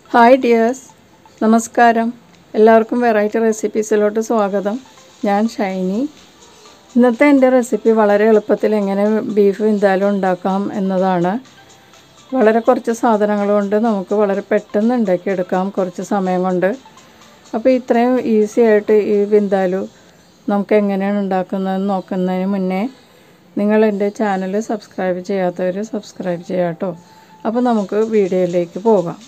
Hi dears, നമസ്കാരം. എല്ലാവർക്കും variety റെസിപ്പീസിലോട്ട് സ്വാഗതം. ഞാൻ ഷൈനി. ഇന്നത്തെ എൻ്റെ റെസിപ്പി വളരെ എളുപ്പത്തിൽ എങ്ങനെ ബീഫ് വിന്താലു ഉണ്ടാക്കാം എന്നതാണ്. വളരെ കുറച്ച് സാധനങ്ങൾ കൊണ്ട് നമുക്ക് വളരെ പെട്ടെന്ന് ഉണ്ടാക്കിയെടുക്കാം, കുറച്ച് സമയം കൊണ്ട്. അപ്പോൾ ഇത്രയും ഈസി ആയിട്ട് ഈ വിന്താലു നമുക്ക് എങ്ങനെയാണ് ഉണ്ടാക്കുന്നതെന്ന് നോക്കുന്നതിന് മുന്നേ നിങ്ങൾ എൻ്റെ ചാനൽ സബ്സ്ക്രൈബ് ചെയ്യാത്തവർ സബ്സ്ക്രൈബ് ചെയ്യാം കേട്ടോ. അപ്പോൾ നമുക്ക് വീഡിയോയിലേക്ക് പോകാം.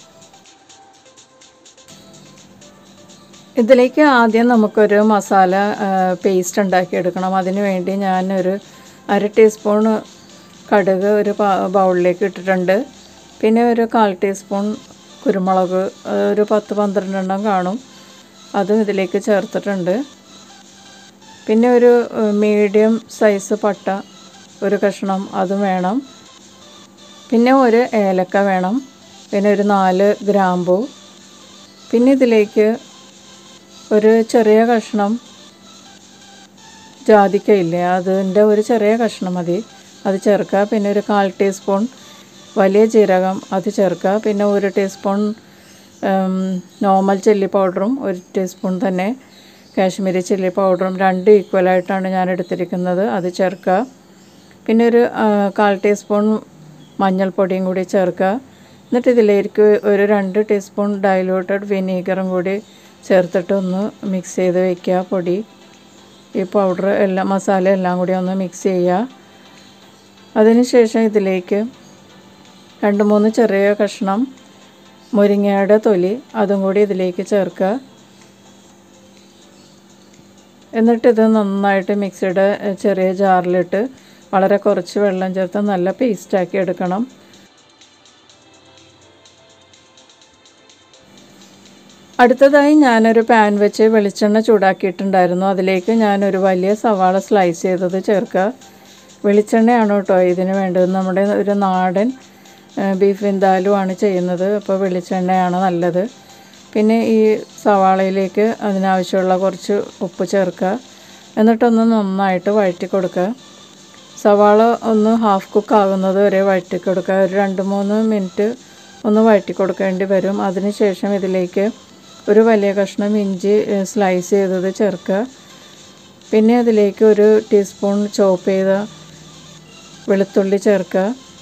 ഇതിലേക്ക് ആദ്യം നമുക്കൊരു മസാല പേസ്റ്റ് ഉണ്ടാക്കിയെടുക്കണം. അതിന് വേണ്ടി ഞാനൊരു 1/2 ടീസ്പൂൺ കടുക് ഒരു ബൗളിലേക്ക് ഇട്ടിട്ടുണ്ട്. പിന്നെ ഒരു 1/4 ടീസ്പൂൺ കുരുമുളക്, ഒരു 10-12 എണ്ണം കാണും, അതും ഇതിലേക്ക് ചേർത്തിട്ടുണ്ട്. പിന്നെ ഒരു മീഡിയം സൈസ് പട്ട ഒരു കഷ്ണം അതും വേണം. പിന്നെ ഒരു ഏലക്ക വേണം. പിന്നെ ഒരു 4 ഗ്രാമ്പൂ. പിന്നെ ഇതിലേക്ക് ഒരു ചെറിയ കഷ്ണം ജാതിക്കയില്ലേ, അതിൻ്റെ ഒരു ചെറിയ കഷ്ണം മതി, അത് ചേർക്കുക. പിന്നെ ഒരു 1/4 ടീസ്പൂൺ വലിയ ജീരകം അത് ചേർക്കുക. പിന്നെ 1 ടീസ്പൂൺ നോർമൽ ചില്ലി പൗഡറും 1 ടീസ്പൂൺ തന്നെ കാശ്മീരി ചില്ലി പൗഡറും, 2 ഈക്വലായിട്ടാണ് ഞാൻ എടുത്തിരിക്കുന്നത്, അത് ചേർക്കുക. പിന്നെ ഒരു 1/4 ടീസ്പൂൺ മഞ്ഞൾപ്പൊടിയും കൂടി ചേർക്കുക. എന്നിട്ട് ഇതിലേക്ക് ഒരു 2 ടീസ്പൂൺ ഡൈലൂട്ടഡ് വിനീഗറും കൂടി ചേർത്തിട്ട് ഒന്ന് മിക്സ് ചെയ്ത് വയ്ക്കുക. പൊടി ഈ പൗഡർ എല്ലാം മസാല എല്ലാം കൂടി ഒന്ന് മിക്സ് ചെയ്യുക. അതിനുശേഷം ഇതിലേക്ക് 2-3 ചെറിയ കഷ്ണം മുരിങ്ങയുടെ തൊലി അതും കൂടി ഇതിലേക്ക് ചേർക്കുക. എന്നിട്ടിത് നന്നായിട്ട് മിക്സിയുടെ ചെറിയ ജാറിലിട്ട് വളരെ കുറച്ച് വെള്ളം ചേർത്ത് നല്ല പേസ്റ്റാക്കി എടുക്കണം. അടുത്തതായി ഞാനൊരു പാൻ വെച്ച് വെളിച്ചെണ്ണ ചൂടാക്കിയിട്ടുണ്ടായിരുന്നു. അതിലേക്ക് ഞാനൊരു വലിയ സവാള സ്ലൈസ് ചെയ്തത് ചേർക്കുക. വെളിച്ചെണ്ണയാണ് കേട്ടോ ഇതിന് വേണ്ടത്. നമ്മുടെ ഒരു നാടൻ ബീഫ് വിന്താലു ആണ് ചെയ്യുന്നത്, അപ്പോൾ വെളിച്ചെണ്ണയാണ് നല്ലത്. പിന്നെ ഈ സവാളയിലേക്ക് അതിനാവശ്യമുള്ള കുറച്ച് ഉപ്പ് ചേർക്കുക. എന്നിട്ടൊന്ന് നന്നായിട്ട് വഴറ്റി കൊടുക്കുക. സവാള ഒന്ന് ഹാഫ് കുക്ക് ആകുന്നത് വരെ വഴറ്റി കൊടുക്കുക. ഒരു 2-3 മിനിറ്റ് ഒന്ന് വഴറ്റി കൊടുക്കേണ്ടി വരും. അതിനുശേഷം ഇതിലേക്ക് ഒരു വലിയ കഷ്ണം ഇഞ്ചി സ്ലൈസ് ചെയ്തത് ചേർക്കുക. പിന്നെ അതിലേക്ക് 1 ടീസ്പൂൺ ചോപ്പ് ചെയ്ത വെളുത്തുള്ളി ചേർക്കുക.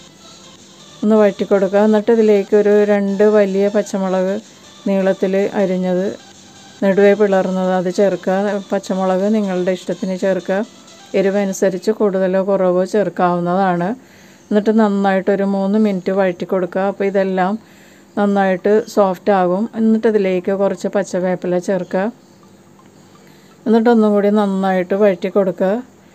ഒന്ന് വഴറ്റി കൊടുക്കുക. എന്നിട്ട് ഇതിലേക്ക് ഒരു 2 വലിയ പച്ചമുളക് നീളത്തിൽ അരിഞ്ഞത് നെടുവേ പിളർന്നത് അത് ചേർക്കുക. പച്ചമുളക് നിങ്ങളുടെ ഇഷ്ടത്തിന് ചേർക്കുക. എരിവനുസരിച്ച് കൂടുതലോ കുറവോ ചേർക്കാവുന്നതാണ്. എന്നിട്ട് നന്നായിട്ടൊരു 3 മിനിറ്റ് വഴറ്റി കൊടുക്കുക. അപ്പോൾ ഇതെല്ലാം നന്നായിട്ട് സോഫ്റ്റ് ആകും. എന്നിട്ട് ഇതിലേക്ക് കുറച്ച് പച്ചവേപ്പില ചേർക്കുക. എന്നിട്ടൊന്നും കൂടി നന്നായിട്ട് വഴറ്റി കൊടുക്കുക.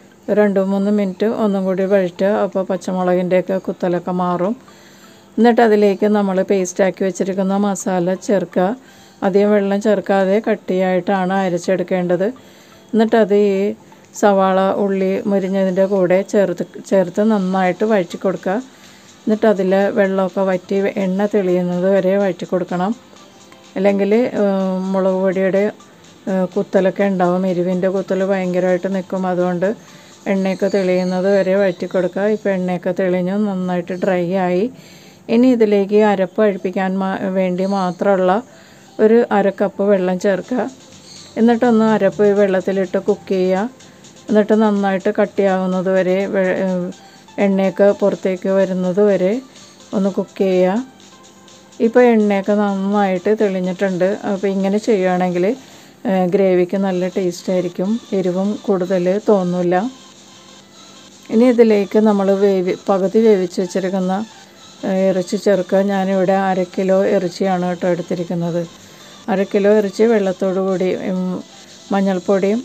2-3 മിനിറ്റ് ഒന്നും കൂടി വഴറ്റുക. അപ്പോൾ പച്ചമുളകിൻ്റെയൊക്കെ കുത്തലൊക്കെ മാറും. എന്നിട്ട് അതിലേക്ക് നമ്മൾ പേസ്റ്റാക്കി വെച്ചിരിക്കുന്ന മസാല ചേർക്കുക. അധികം വെള്ളം ചേർക്കാതെ കട്ടിയായിട്ടാണ് അരച്ചെടുക്കേണ്ടത്. എന്നിട്ടത് ഈ സവാള ഉള്ളി മുരിഞ്ഞതിൻ്റെ കൂടെ ചേർത്ത് നന്നായിട്ട് വഴറ്റി കൊടുക്കുക. എന്നിട്ട് അതിൽ വെള്ളമൊക്കെ വറ്റി എണ്ണ തെളിയുന്നത് വരെ വഴറ്റി കൊടുക്കണം. അല്ലെങ്കിൽ മുളക് പൊടിയുടെ കുത്തലൊക്കെ ഉണ്ടാവും, എരിവിൻ്റെ കുത്തൽ ഭയങ്കരമായിട്ട് നിൽക്കും. അതുകൊണ്ട് എണ്ണയൊക്കെ തെളിയുന്നത് വരെ വഴറ്റി കൊടുക്കുക. ഇപ്പോൾ എണ്ണയൊക്കെ തെളിഞ്ഞു നന്നായിട്ട് ഡ്രൈ ആയി. ഇനി ഇതിലേക്ക് അരപ്പ് കഴിപ്പിക്കാൻ വേണ്ടി മാത്രമുള്ള ഒരു 1/2 കപ്പ് വെള്ളം ചേർക്കുക. എന്നിട്ടൊന്ന് അരപ്പ് വെള്ളത്തിലിട്ട് കുക്ക് ചെയ്യുക. എന്നിട്ട് നന്നായിട്ട് കട്ടിയാകുന്നത് വരെ എണ്ണയൊക്കെ പുറത്തേക്ക് വരുന്നത് വരെ ഒന്ന് കുക്ക് ചെയ്യുക. ഇപ്പോൾ എണ്ണയൊക്കെ നന്നായിട്ട് തെളിഞ്ഞിട്ടുണ്ട്. അപ്പോൾ ഇങ്ങനെ ചെയ്യുകയാണെങ്കിൽ ഗ്രേവിക്ക് നല്ല ടേസ്റ്റ് ആയിരിക്കും, എരിവും കൂടുതൽ തോന്നില്ല. ഇനി ഇതിലേക്ക് നമ്മൾ പകുതി വേവിച്ച് വെച്ചിരിക്കുന്ന ഇറച്ചി ചേർക്കുക. ഞാനിവിടെ 1/2 കിലോ ഇറച്ചിയാണ് കേട്ടോ എടുത്തിരിക്കുന്നത്. 1/2 കിലോ ഇറച്ചി വെള്ളത്തോടു കൂടി മഞ്ഞൾപ്പൊടിയും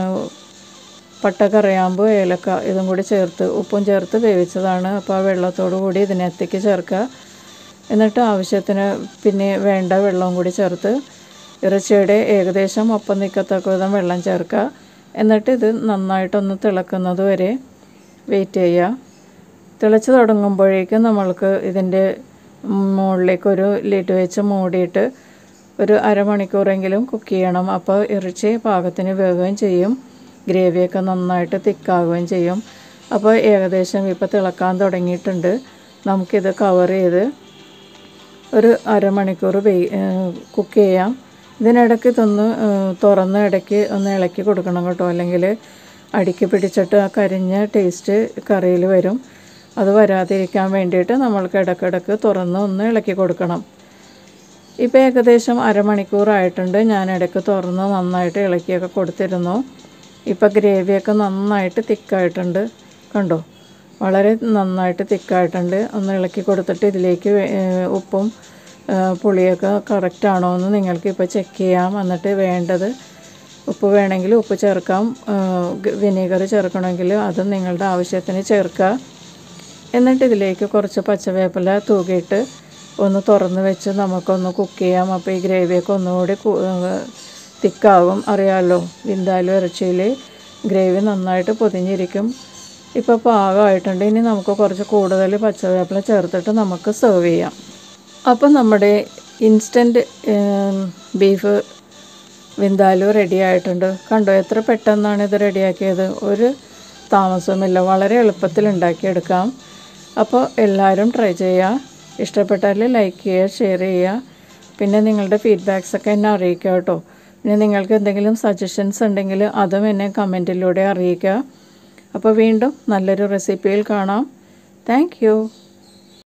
പട്ട, കറിയാമ്പ്, ഏലക്ക ഇതും കൂടി ചേർത്ത് ഉപ്പും ചേർത്ത് വേവിച്ചതാണ്. അപ്പോൾ ആ വെള്ളത്തോടു കൂടി ഇതിനകത്തേക്ക് ചേർക്കുക. എന്നിട്ട് ആവശ്യത്തിന് പിന്നെ വേണ്ട വെള്ളവും കൂടി ചേർത്ത് ഇറച്ചിയുടെ ഏകദേശം ഒപ്പം നിൽക്കത്തക്ക വിധം വെള്ളം ചേർക്കുക. എന്നിട്ട് ഇത് നന്നായിട്ടൊന്ന് തിളക്കുന്നത് വരെ വെയിറ്റ് ചെയ്യുക. തിളച്ച് തുടങ്ങുമ്പോഴേക്കും നമ്മൾക്ക് ഇതിൻ്റെ മുകളിലേക്കൊരു ലിഡ് വെച്ച് മൂടിയിട്ട് ഒരു അരമണിക്കൂറെങ്കിലും കുക്ക് ചെയ്യണം. അപ്പോൾ ഇറച്ചി പാകത്തിന് വേവുകയും ചെയ്യും, ഗ്രേവിയൊക്കെ നന്നായിട്ട് തിക്കാവുകയും ചെയ്യും. അപ്പോൾ ഏകദേശം ഇപ്പോൾ തിളക്കാൻ തുടങ്ങിയിട്ടുണ്ട്. നമുക്കിത് കവർ ചെയ്ത് ഒരു അരമണിക്കൂർ കുക്ക് ചെയ്യാം. ഇതിനിടയ്ക്ക് ഇതൊന്ന് തുറന്ന് ഇടയ്ക്ക് ഒന്ന് ഇളക്കി കൊടുക്കണം കേട്ടോ, അല്ലെങ്കിൽ അടിക്ക് പിടിച്ചിട്ട് ആ കരിഞ്ഞ ടേസ്റ്റ് കറിയിൽ വരും. അത് വരാതിരിക്കാൻ വേണ്ടിയിട്ട് നമ്മൾക്ക് ഇടയ്ക്കിടയ്ക്ക് തുറന്ന് ഒന്ന് ഇളക്കി കൊടുക്കണം. ഇപ്പോൾ ഏകദേശം അരമണിക്കൂറായിട്ടുണ്ട്. ഞാൻ ഇടയ്ക്ക് തുറന്ന് നന്നായിട്ട് ഇളക്കിയൊക്കെ കൊടുത്തിരുന്നു. ഇപ്പോൾ ഗ്രേവിയൊക്കെ നന്നായിട്ട് തിക്കായിട്ടുണ്ട്, കണ്ടോ, വളരെ നന്നായിട്ട് തിക്കായിട്ടുണ്ട്. ഒന്ന് ഇളക്കി കൊടുത്തിട്ട് ഇതിലേക്ക് ഉപ്പും പുളിയൊക്കെ കറക്റ്റാണോ എന്ന് നിങ്ങൾക്ക് ഇപ്പോൾ ചെക്ക് ചെയ്യാം. എന്നിട്ട് വേണ്ടത് ഉപ്പ് വേണമെങ്കിൽ ഉപ്പ് ചേർക്കാം, വിനീഗർ ചേർക്കണമെങ്കിൽ അതും നിങ്ങളുടെ ആവശ്യത്തിന് ചേർക്കുക. എന്നിട്ട് ഇതിലേക്ക് കുറച്ച് പച്ചവേപ്പില തൂകിയിട്ട് ഒന്ന് തുറന്ന് വെച്ച് നമുക്കൊന്ന് കുക്ക് ചെയ്യാം. അപ്പോൾ ഈ ഗ്രേവിയൊക്കെ ഒന്നുകൂടി തിക്കാവും. അറിയാമല്ലോ, വിന്താലു ഇറച്ചിയിൽ ഗ്രേവി നന്നായിട്ട് പൊതിഞ്ഞിരിക്കും. ഇപ്പോൾ പാകമായിട്ടുണ്ട്. ഇനി നമുക്ക് കുറച്ച് കൂടുതൽ പച്ചവേപ്പില ചേർത്തിട്ട് നമുക്ക് സെർവ് ചെയ്യാം. അപ്പോൾ നമ്മുടെ ഇൻസ്റ്റൻറ്റ് ബീഫ് വിന്താലു റെഡി ആയിട്ടുണ്ട്. കണ്ടോ എത്ര പെട്ടെന്നാണ് ഇത് റെഡിയാക്കിയത്. ഒരു താമസവുമില്ല, വളരെ എളുപ്പത്തിൽ ഉണ്ടാക്കിയെടുക്കാം. അപ്പോൾ എല്ലാവരും ട്രൈ ചെയ്യുക. ഇഷ്ടപ്പെട്ടാൽ ലൈക്ക് ചെയ്യുക, ഷെയർ ചെയ്യുക. പിന്നെ നിങ്ങളുടെ ഫീഡ്ബാക്സൊക്കെ എന്നെ അറിയിക്കുക കേട്ടോ. പിന്നെ നിങ്ങൾക്ക് എന്തെങ്കിലും സജഷൻസ് ഉണ്ടെങ്കിൽ അതും എന്നെ കമൻറ്റിലൂടെ അറിയിക്കുക. അപ്പോൾ വീണ്ടും നല്ലൊരു റെസിപ്പിയിൽ കാണാം. Thank U.